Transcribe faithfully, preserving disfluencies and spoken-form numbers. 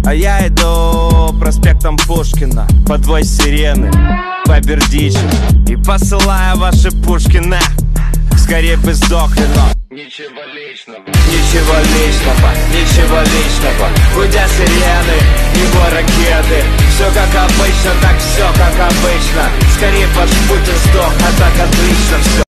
А я иду проспектом Пушкина под вой сирены по Бердичеву и посылаю ваши пушки на. Скорее бы сдохли, но ничего личного, ничего личного, ничего личного. Гудя сирены, его ракеты. Все как обычно, так все как обычно. Скорее ваш Путин сдох, а так отлично все.